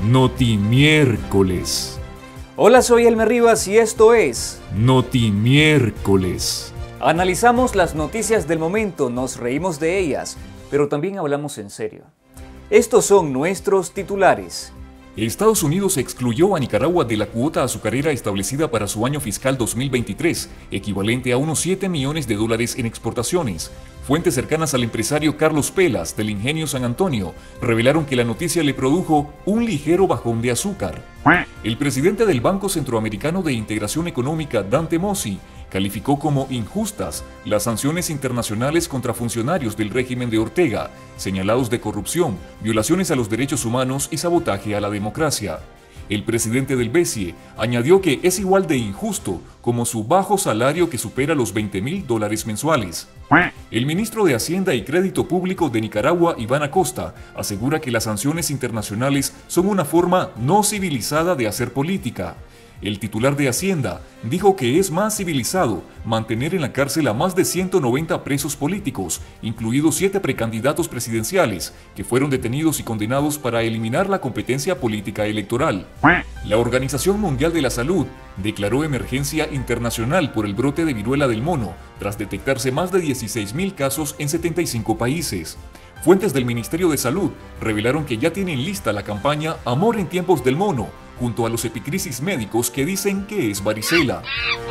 Notimiércoles. Hola, soy Elmer Rivas y esto es Notimiércoles. Analizamos las noticias del momento, nos reímos de ellas, pero también hablamos en serio. Estos son nuestros titulares. Estados Unidos excluyó a Nicaragua de la cuota azucarera establecida para su año fiscal 2023, equivalente a unos $7 millones en exportaciones. Fuentes cercanas al empresario Carlos Pelas, del Ingenio San Antonio, revelaron que la noticia le produjo un ligero bajón de azúcar. El presidente del Banco Centroamericano de Integración Económica, Dante Mossi, calificó como injustas las sanciones internacionales contra funcionarios del régimen de Ortega, señalados de corrupción, violaciones a los derechos humanos y sabotaje a la democracia. El presidente del BCE añadió que es igual de injusto como su bajo salario que supera los $20,000 mensuales. El ministro de Hacienda y Crédito Público de Nicaragua, Iván Acosta, asegura que las sanciones internacionales son una forma no civilizada de hacer política. El titular de Hacienda dijo que es más civilizado mantener en la cárcel a más de 190 presos políticos, incluidos 7 precandidatos presidenciales, que fueron detenidos y condenados para eliminar la competencia política electoral. La Organización Mundial de la Salud declaró emergencia internacional por el brote de viruela del mono, tras detectarse más de 16,000 casos en 75 países. Fuentes del Ministerio de Salud revelaron que ya tienen lista la campaña Amor en tiempos del mono, junto a los epicrisis médicos que dicen que es varicela.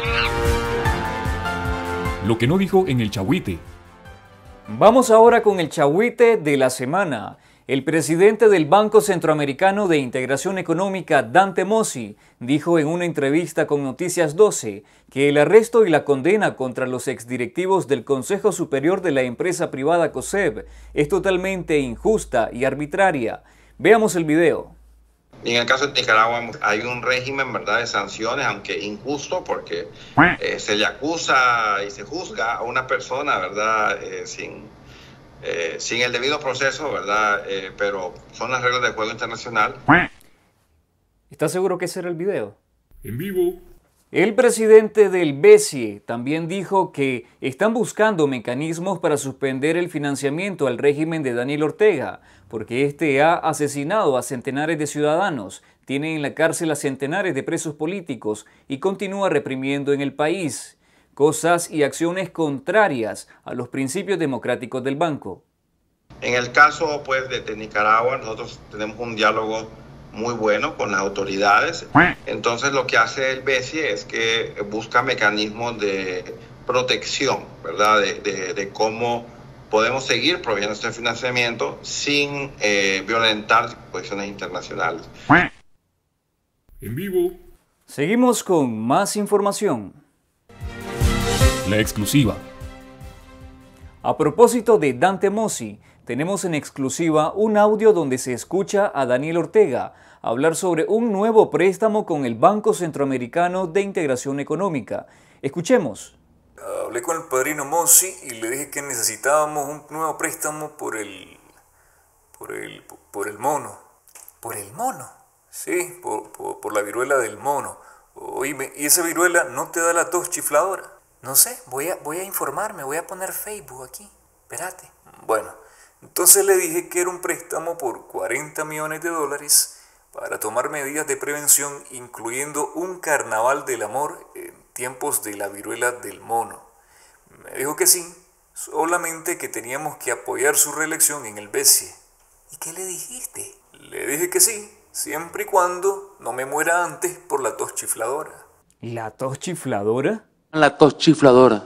Lo que no dijo en el Chagüite. Vamos ahora con el Chagüite de la semana. El presidente del Banco Centroamericano de Integración Económica, Dante Mossi, dijo en una entrevista con Noticias 12 que el arresto y la condena contra los exdirectivos del Consejo Superior de la empresa privada COSEB es totalmente injusta y arbitraria. Veamos el video. En el caso de Nicaragua hay un régimen, ¿verdad?, de sanciones, aunque injusto, porque se le acusa y se juzga a una persona, ¿verdad?, sin el debido proceso, ¿verdad?, pero son las reglas del juego internacional. ¿Estás seguro que ese era el video? En vivo. El presidente del BCE también dijo que están buscando mecanismos para suspender el financiamiento al régimen de Daniel Ortega, porque este ha asesinado a centenares de ciudadanos, tiene en la cárcel a centenares de presos políticos y continúa reprimiendo en el país cosas y acciones contrarias a los principios democráticos del banco. En el caso, pues, de Nicaragua, nosotros tenemos un diálogo muy bueno con las autoridades. Entonces lo que hace el BCE es que busca mecanismos de protección, ¿verdad?, de cómo podemos seguir proveyendo este financiamiento sin violentar disposiciones internacionales. En vivo. Seguimos con más información. La exclusiva. A propósito de Dante Mossi, tenemos en exclusiva un audio donde se escucha a Daniel Ortega hablar sobre un nuevo préstamo con el Banco Centroamericano de Integración Económica. Escuchemos. Hablé con el padrino Mossi y le dije que necesitábamos un nuevo préstamo por el mono. ¿Por el mono? Sí, por la viruela del mono. Oíme, ¿y esa viruela no te da la tos chifladora? No sé, voy a informarme, voy a poner Facebook aquí. Espérate. Bueno, entonces le dije que era un préstamo por $40 millones para tomar medidas de prevención, incluyendo un carnaval del amor en tiempos de la viruela del mono. Me dijo que sí, solamente que teníamos que apoyar su reelección en el BCE. ¿Y qué le dijiste? Le dije que sí, siempre y cuando no me muera antes por la tos chifladora. ¿La tos chifladora? La tos chifladora.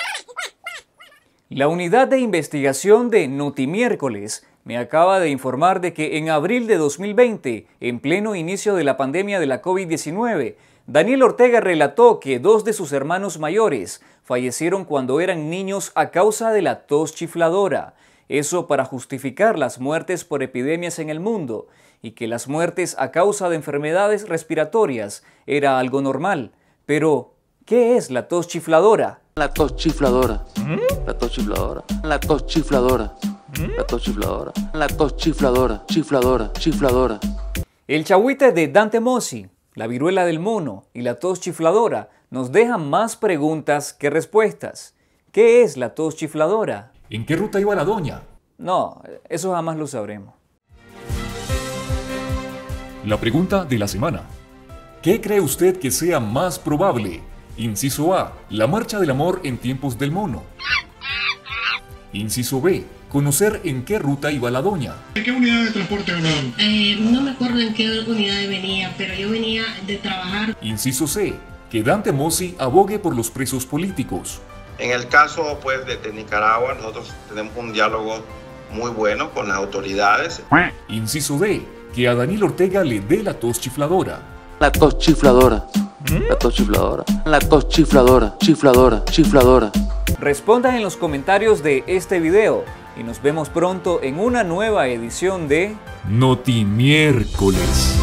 La unidad de investigación de Notimiércoles me acaba de informar de que en abril de 2020, en pleno inicio de la pandemia de la COVID-19, Daniel Ortega relató que 2 de sus hermanos mayores fallecieron cuando eran niños a causa de la tos chifladora. Eso para justificar las muertes por epidemias en el mundo, y que las muertes a causa de enfermedades respiratorias era algo normal. Pero, ¿qué es la tos chifladora? La tos chifladora. La tos chifladora. La tos chifladora. La tos chifladora. La tos chifladora. Chifladora. Chifladora. El Chagüite de Dante Mossi, la viruela del mono y la tos chifladora nos dejan más preguntas que respuestas. ¿Qué es la tos chifladora? ¿En qué ruta iba la doña? No, eso jamás lo sabremos. La pregunta de la semana. ¿Qué cree usted que sea más probable? Inciso A. La marcha del amor en tiempos del mono. Inciso B. Conocer en qué ruta iba la doña. ¿En qué unidad de transporte hablaban? No me acuerdo en qué unidad venía, pero yo venía de trabajar. Inciso C. Que Dante Mossi abogue por los presos políticos. En el caso pues de Nicaragua, nosotros tenemos un diálogo muy bueno con las autoridades. Inciso D. Que a Daniel Ortega le dé la tos chifladora. La tos chifladora. La tos chifladora. La tos chifladora. Chifladora. Chifladora. Respondan en los comentarios de este video y nos vemos pronto en una nueva edición de Notimiércoles.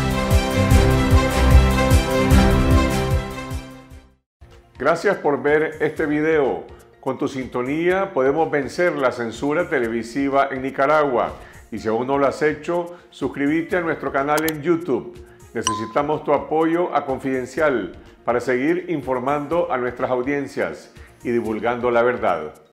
Gracias por ver este video. Con tu sintonía podemos vencer la censura televisiva en Nicaragua. Y si aún no lo has hecho, suscríbete a nuestro canal en YouTube. Necesitamos tu apoyo a Confidencial para seguir informando a nuestras audiencias y divulgando la verdad.